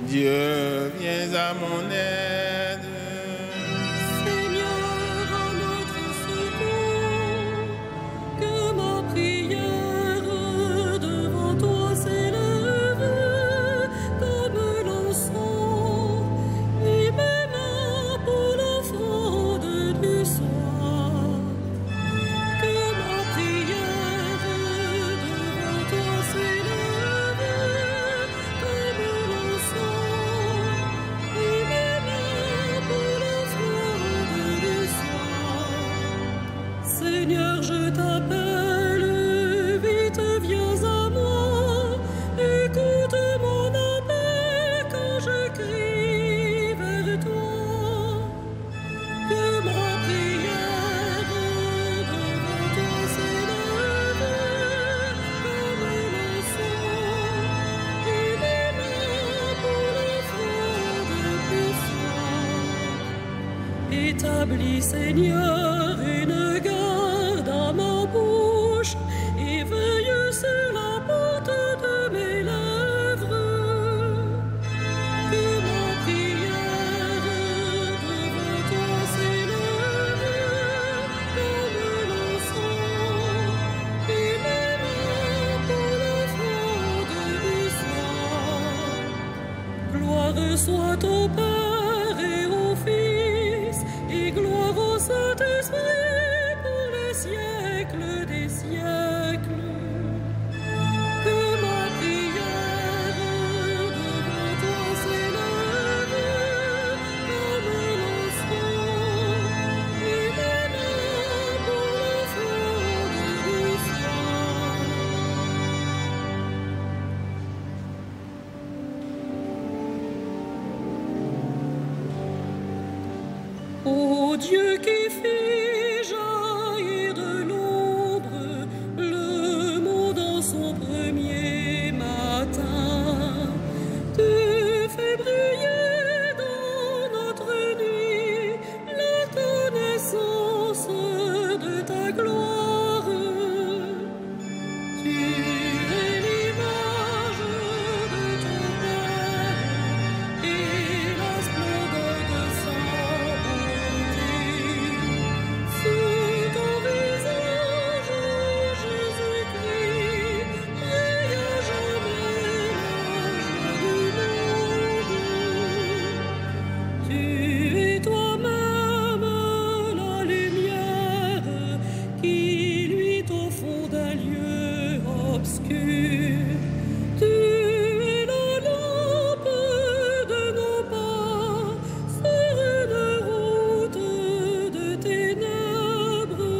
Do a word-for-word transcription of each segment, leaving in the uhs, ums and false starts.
Dieu, viens à mon aide. Seigneur, à notre secours, que ma prière devant toi s'élève comme l'encens, et mes mains pour l'offrande du soir. Que ma prière devant toi s'élève comme l'encens, et mes mains pour l'offrande du soir. Seigneur, je t'appelle, vite viens à moi, écoute mon appel quand je crie vers toi. Que ma prière devant toi s'élève comme l'encens, et mes mains pour l'offrande du soir. Établis, Seigneur, une garde à ma bouche, et veille sur la porte de mes lèvres. Que ma prière devant toi s'élève comme l'encens, et mes mains pour l'offrande du soir. Gloire soit au Père et au Fils, et gloire au Saint-Esprit pour les siècles des siècles. Que ma prière devant toi s'élève comme l'encens, et mes mains pour l'offrande du soir. Ô Dieu qui fit jaillir de l'ombre le monde en son premier matin, tu fais briller dans notre nuit la connaissance de ta gloire. Tu es l'image de ton Père et la splendeur de sa beauté. Sous ton visage, Jésus-Christ, brille à jamais la joie du monde. Tu es toi-même la lumière qui luit au fond d'un lieu obscur. Tu es la lampe de nos pas sur une route de ténèbres.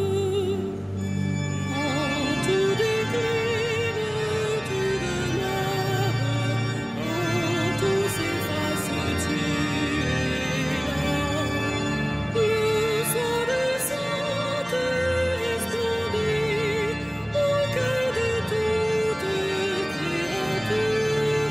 En tout décline, tu demeures, en tout s'efface, tu es là. Le soir des saintes resplendit au cœur de toute créature.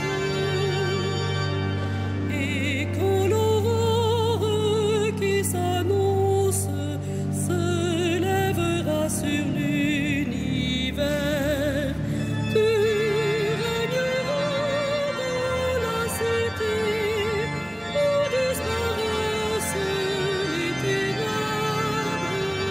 Et quand l'aurore qui s'annonce se lèvera sur l'univers, tu régneras dans la cité où disparaissent les ténèbres.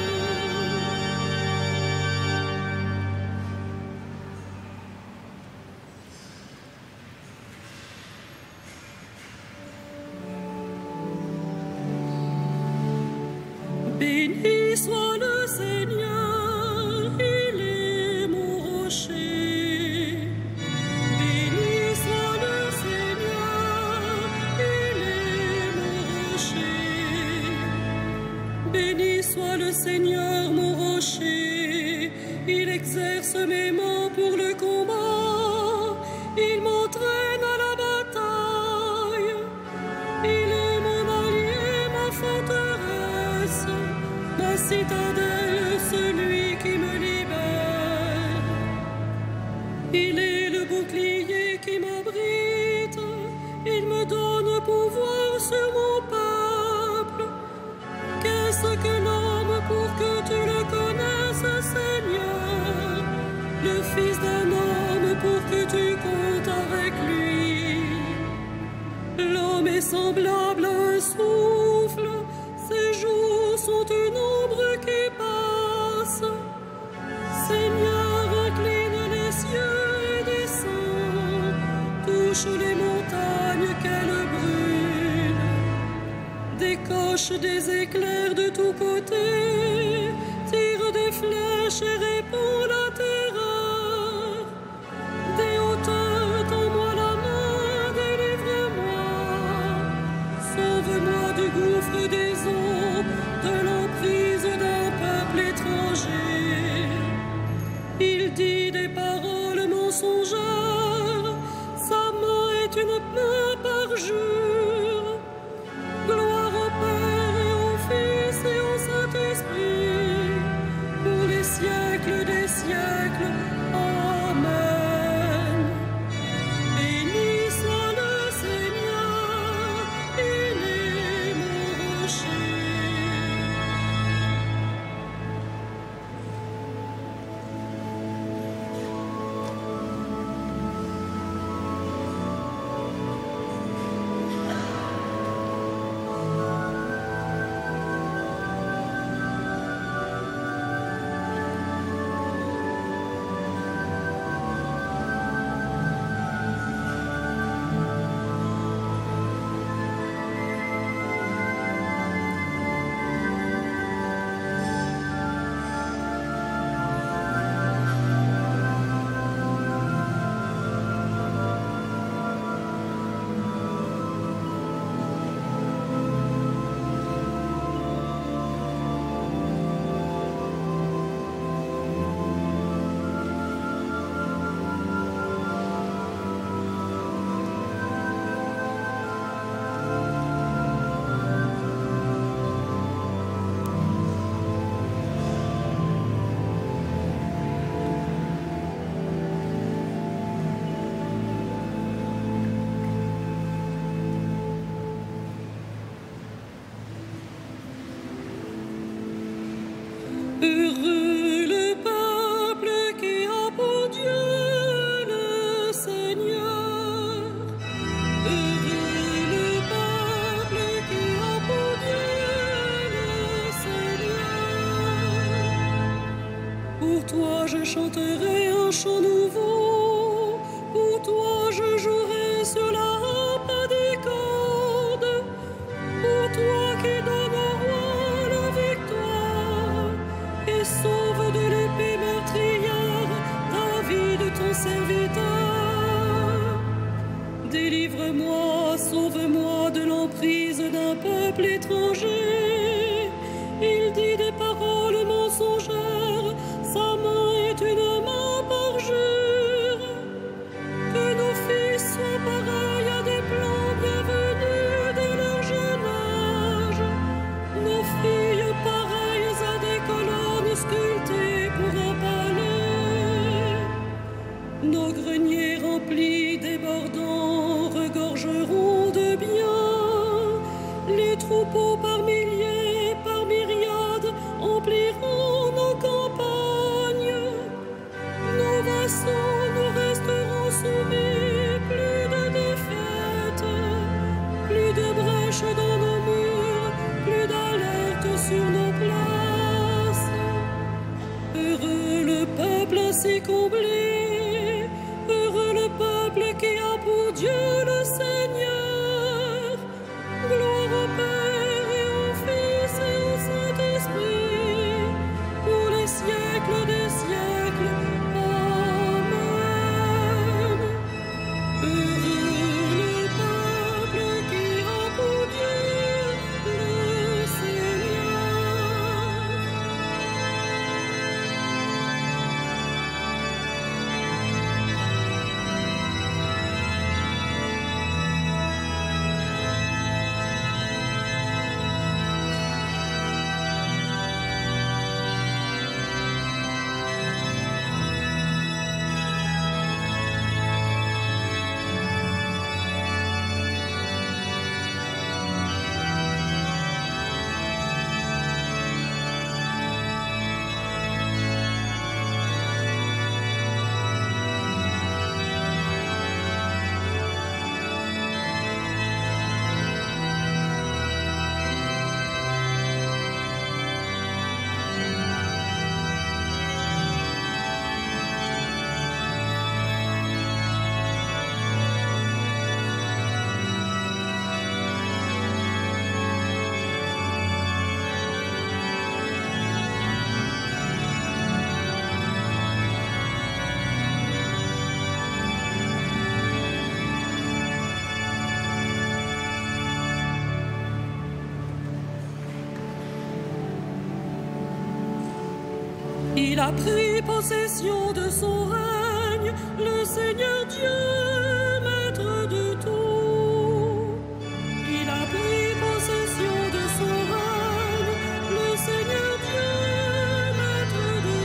Béni soit le Seigneur, il est mon rocher. Béni soit le Seigneur, il est mon rocher. Béni soit le Seigneur, mon rocher. Il exerce mes mains pour le combat. Il m'entraîne à la bataille. Il est mon allié, ma forteresse, ma citadelle, celui qui me libère. Il est le bouclier qui m'abrite. Il me donne pouvoir sur mon peuple. Qu'est-ce que l'homme pour que tu le connaisses, Seigneur? Le fils d'un homme pour que tu comptes avec lui. décoche des éclairs de tous côtés, tire des flèches et répond la terreur. Des hauteurs, tends-moi la main, délivre-moi. Sauve-moi du gouffre des eaux, de l'emprise d'un peuple étranger. Il dit des paroles mensongères, sa main est une main par jour. Gloire au Père et au Fils et au Saint-Esprit, pour les siècles des siècles. Amen. Béni soit le Seigneur, il est mon rocher. Heureux le peuple qui a pour Dieu le Seigneur. Heureux le peuple qui a pour Dieu le Seigneur. Pour toi je chanterai un chant nouveau, pour toi je jouerai sur la harpe des cordes, pour toi qui donnes au roi la victoire et sauve de l'épée meurtrière David ton serviteur. Délivre-moi, sauve-moi de l'emprise d'un peuple étranger. Il dit des paroles mensongères, sa main est une main par jour. Que nos fils soient pareils à des plants bienvenus dès leur jeune âge, nos filles pareilles à des colonnes sculptées pour un palais. Nos greniers remplis débordants regorgeront de biens. Les troupeaux par milliers, par myriades empliront nos campagnes. Nos vassaux nous resteront soumis, plus de défaites, plus de brèches dans nos murs, plus d'alerte sur nos places. Heureux le peuple ainsi comblé, heureux le peuple qui a pour Dieu le Seigneur. Gloire au Père et au Fils et au Saint-Esprit, pour les siècles des siècles. Amen. Heureux le peuple qui a pour Dieu le Seigneur. Il a pris possession de son règne, le Seigneur Dieu, maître de tout. Il a pris possession de son règne, le Seigneur Dieu, maître de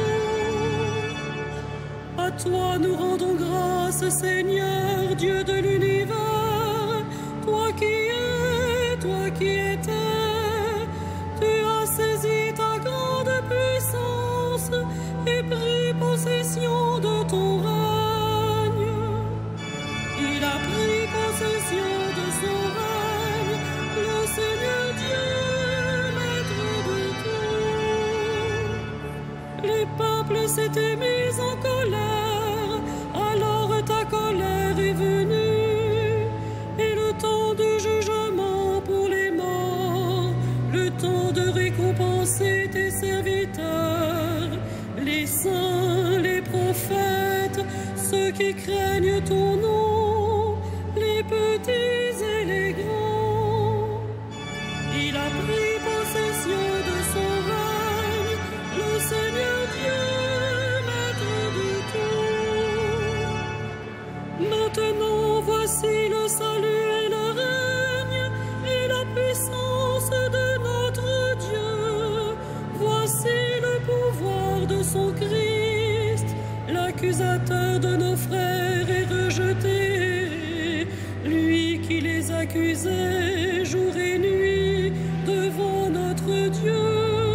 tout. À toi nous rendons grâce, Seigneur, Dieu de l'univers, toi qui es, toi qui étais, tu as saisi ta grande puissance et pris possession de ton règne. Il a pris possession de son règne, le Seigneur Dieu, maître de tout. Les peuples s'étaient mis en colère, alors ta colère est venue, et le temps du jugement pour les morts, le temps de récompenser tes serviteurs, les saints, les prophètes, ceux qui craignent ton nom, les petits et les grands. Il a pris possession de son règne, le Seigneur Dieu, maître de tout. Maintenant voici le salut et le règne et la puissance de notre Dieu. Voici le pouvoir de son Christ. L'accusateur de nos frères est rejeté, lui qui les accusait jour et nuit devant notre Dieu.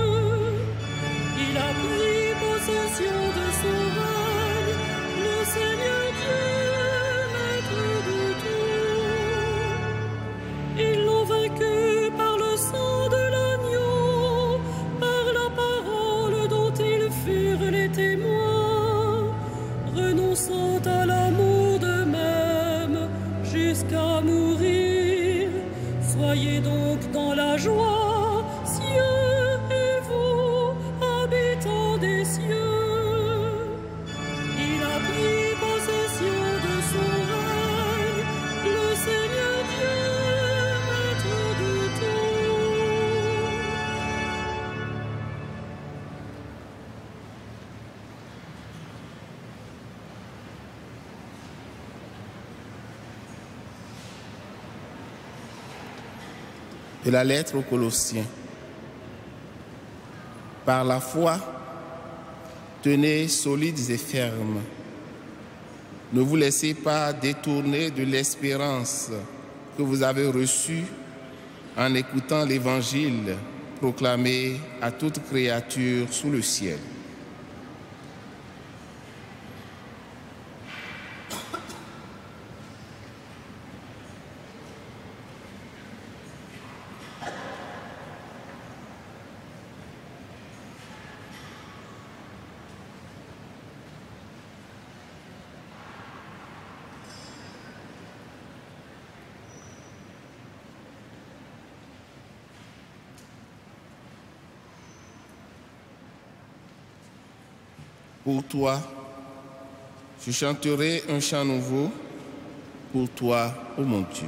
Il a pris possession de son règne, le Seigneur Dieu, maître de tout. Ils l'ont vaincu par le sang de l'agneau, par la parole dont ils furent les témoins, renonçant à l'amour d'eux-mêmes jusqu'à mourir. Soyez donc dans la joie, cieux et vous, habitants des cieux. Il a pris possession de son règne, le Seigneur Dieu, maître de tout. De la lettre aux Colossiens. Par la foi, tenez solides et fermes. Ne vous laissez pas détourner de l'espérance que vous avez reçue en écoutant l'Évangile proclamé à toute créature sous le ciel. Pour toi, je chanterai un chant nouveau, pour toi, ô mon Dieu.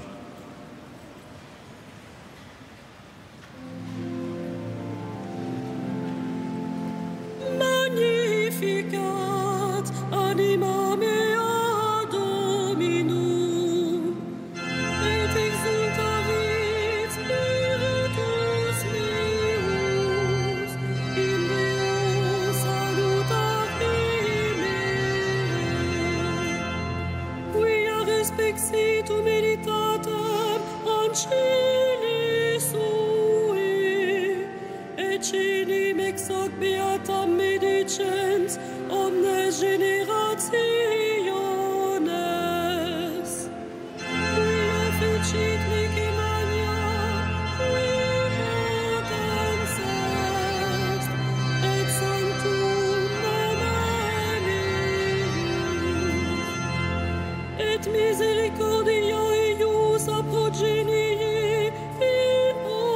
Magnificat anima mea Dominum, et exultavit spiritus meus, in Deo salutari mea. Quia respixitum meditatem ancili sui, et cinim ex hoc beatam medicens omnes generationes. Quia fecit mihi magna, qui potens est, et sanctum nomen eius. Et misericordia eius a progenii in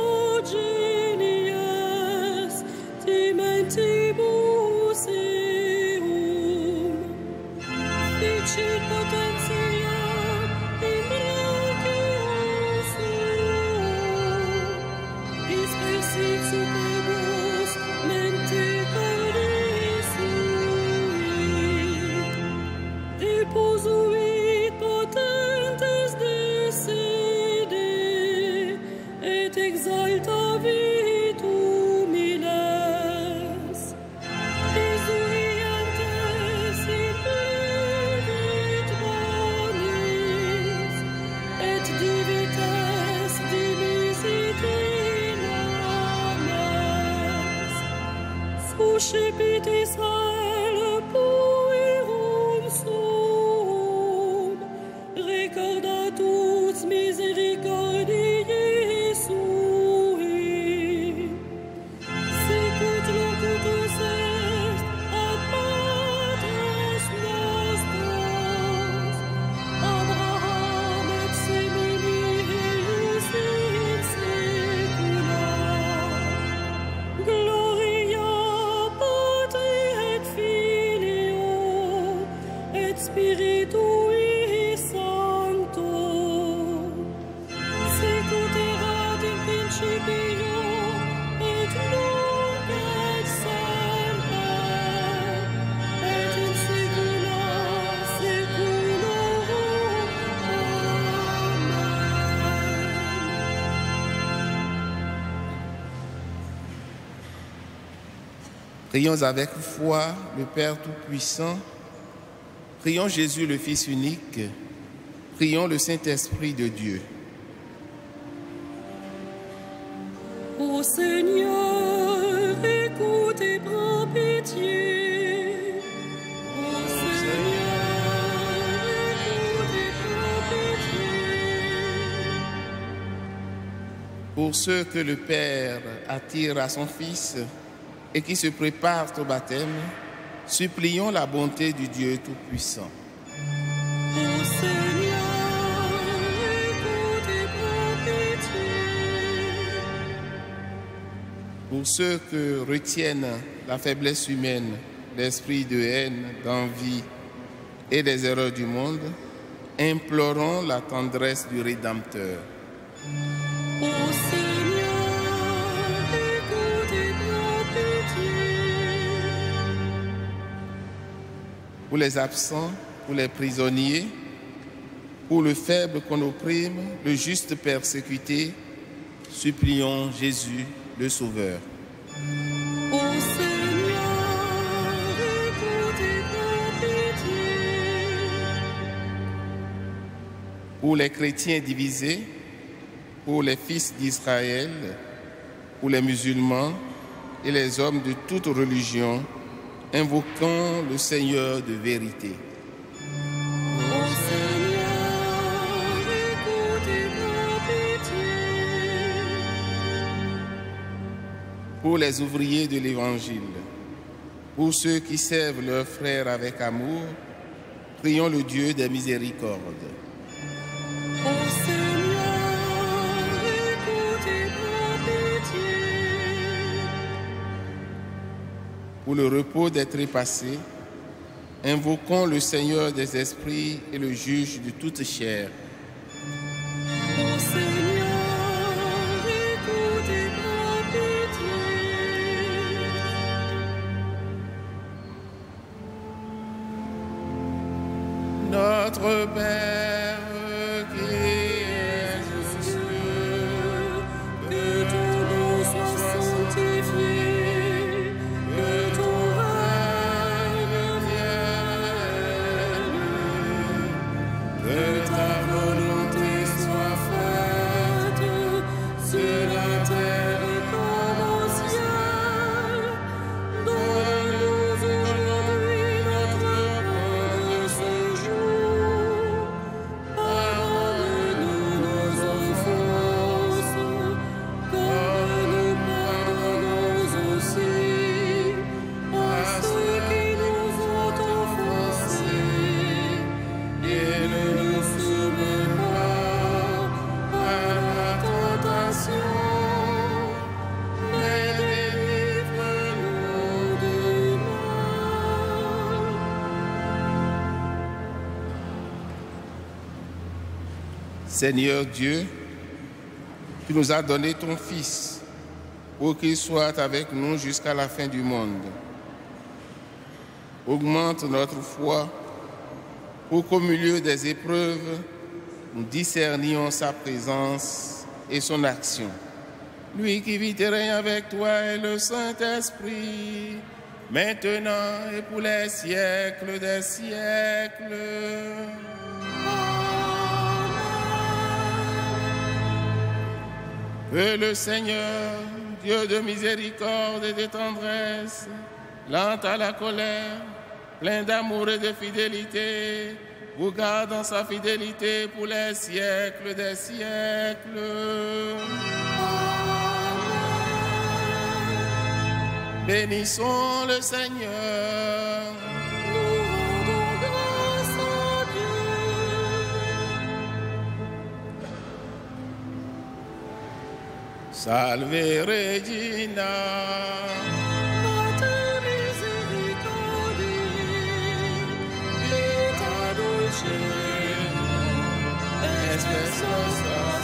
progenies timentibus eum. Ficit potentia in brachium suum, dispersit superbos mente cardiae. Uscipit Israel puerum sum, recordatus misericordiae sui. Sicut locutus est ad patres nostros, Abraham et seminius in saecula. Gloria Patri et Filio et Spiritui Sancto, sicut erat in principio et nunc et semper et in saecula saeculorum. Amen. Prions avec foi le Père Tout-Puissant. Prions Jésus le Fils unique. Prions le Saint-Esprit de Dieu. Ô Seigneur, écoute et prends pitié. Ô Seigneur, écoute et prends pitié. Pour ceux que le Père attire à son Fils et qui se préparent au baptême, supplions la bonté du Dieu Tout-Puissant. Ô Seigneur, écoute et prends pitié. Pour ceux que retiennent la faiblesse humaine, l'esprit de haine, d'envie et des erreurs du monde, implorons la tendresse du Rédempteur. Ô Seigneur, écoute et prends pitié. Pour les absents, pour les prisonniers, pour le faible qu'on opprime, le juste persécuté, supplions Jésus, le Sauveur. Ô Seigneur, écoute et prends pitié. Pour les chrétiens divisés, pour les fils d'Israël, pour les musulmans et les hommes de toute religion, invoquons le Seigneur de vérité. Ô Seigneur, écoute et prends pitié. Pour les ouvriers de l'Évangile, pour ceux qui servent leurs frères avec amour, prions le Dieu des miséricordes. Ô Seigneur, écoute et prends pitié. Pour le repos des trépassés, invoquons le Seigneur des esprits et le juge de toute chair. Ô Seigneur, écoute et prends pitié. Notre Père qui es aux cieux, Que ton nom soit sanctifié, que ton règne vienne, que ta volonté soit faite sur la terre comme au ciel. Donne-nous aujourd'hui notre pain de ce jour. Pardonne-nous nos offenses, comme nous pardonnons aussi à ceux qui nous ont offensés. Et ne nous soumets pas à la tentation, mais délivre-nous du mal. Seigneur Dieu, tu nous as donné ton Fils pour qu'il soit avec nous jusqu'à la fin du monde. Augmente notre foi pour qu'au milieu des épreuves, nous discernions sa présence et son action. Lui qui vit et règne avec toi et le Saint-Esprit, maintenant et pour les siècles des siècles. Que le Seigneur, Dieu de miséricorde et de tendresse, lent à la colère, plein d'amour et de fidélité, vous garde dans sa fidélité pour les siècles des siècles. Bénissons le Seigneur. Nous rendons grâce à Dieu. Salve Regina. Mater misericordiae, vita dulcedo, et spes nostra